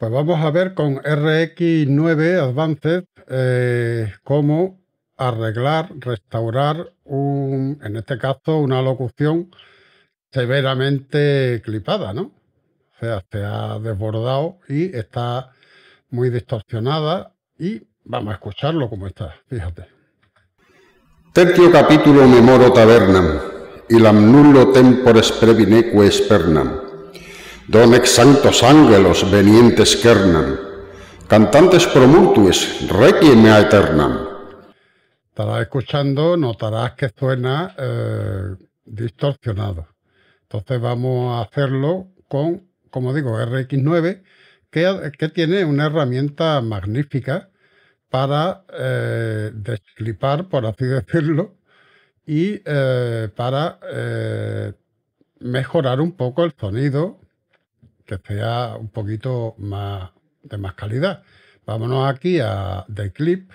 Pues vamos a ver con RX9 Advanced cómo arreglar, restaurar en este caso, una locución severamente clipada, ¿no? O sea, se ha desbordado y está muy distorsionada y vamos a escucharlo como está, fíjate. Tertio capítulo memoro tabernam, ilam nullo tempores previneque spernam. Don ex sanctos ángelos venientes kernam, cantantes promultuis requiem aeternam. Estarás escuchando, notarás que suena distorsionado. Entonces vamos a hacerlo con, como digo, RX9, que tiene una herramienta magnífica para desclipar, por así decirlo, y para mejorar un poco el sonido, que sea un poquito más de más calidad. Vámonos aquí a The Clip.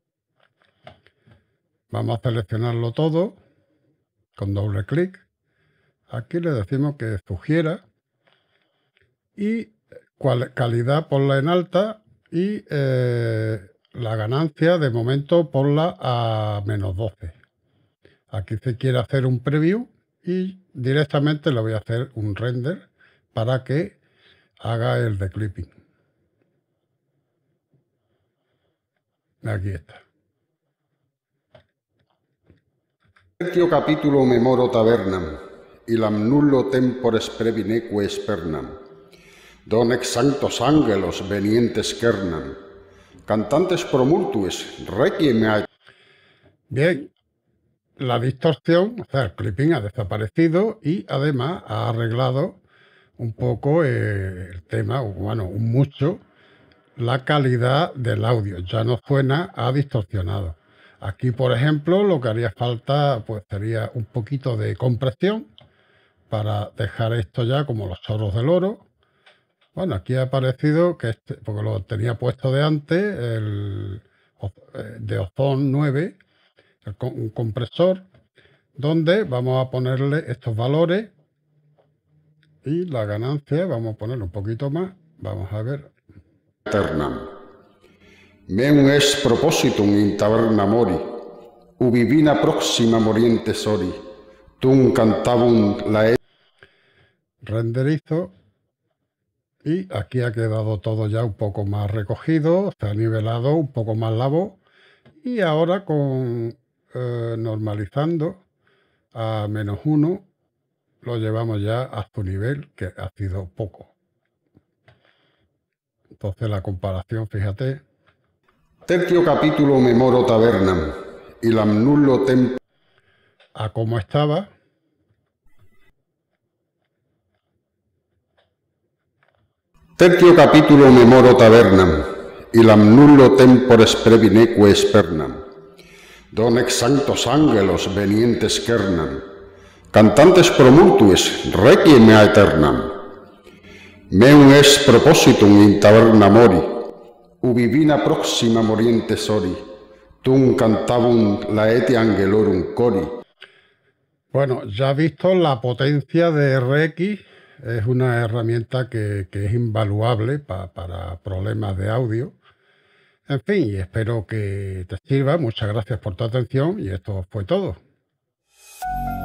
Vamos a seleccionarlo todo con doble clic. Aquí le decimos que sugiera y calidad ponla en alta y la ganancia de momento ponla a -12. Aquí se quiere hacer un preview y directamente le voy a hacer un render para que haga el declipping. Aquí está. Tertio capítulo memoro tabernam, ilam nullo tempores previneque spernam. Don ex sanctos ángelos venientes kernam, cantantes promultuis requiem aeternam. Bien, la distorsión, o sea, el clipping ha desaparecido y además ha arreglado un poco el tema, bueno, mucho, la calidad del audio. Ya no suena a distorsionado. Aquí, por ejemplo, lo que haría falta pues sería un poquito de compresión para dejar esto ya como los chorros del oro. Bueno, aquí ha aparecido que porque lo tenía puesto de antes, de Ozone 9, un compresor, donde vamos a ponerle estos valores y la ganancia, vamos a ponerle un poquito más, vamos a ver. Meum est propositum in taberna mori, ubi vina proxima moriente sori, tum cantabunt la Renderizo y aquí ha quedado todo ya un poco más recogido, se ha nivelado un poco más la voz y ahora con normalizando a -1 lo llevamos ya a su nivel, que ha sido poco. Entonces la comparación, fíjate. Tertio capítulo memoro tabernam, ilam nullo tempore A cómo estaba. Tertio capítulo memoro tabernam, ilam nullo tempores previneque spernam. Don ex sanctos ángelos venientes kernam, cantantes promultuis requiem aeternam. Meum est propositum in taberna mori, ubi vina proxima moriente sori, tum cantabunt laeti angelorum cori. Bueno, ya visto la potencia de RX, es una herramienta que es invaluable para problemas de audio. En fin, y espero que te sirva. Muchas gracias por tu atención y esto fue todo.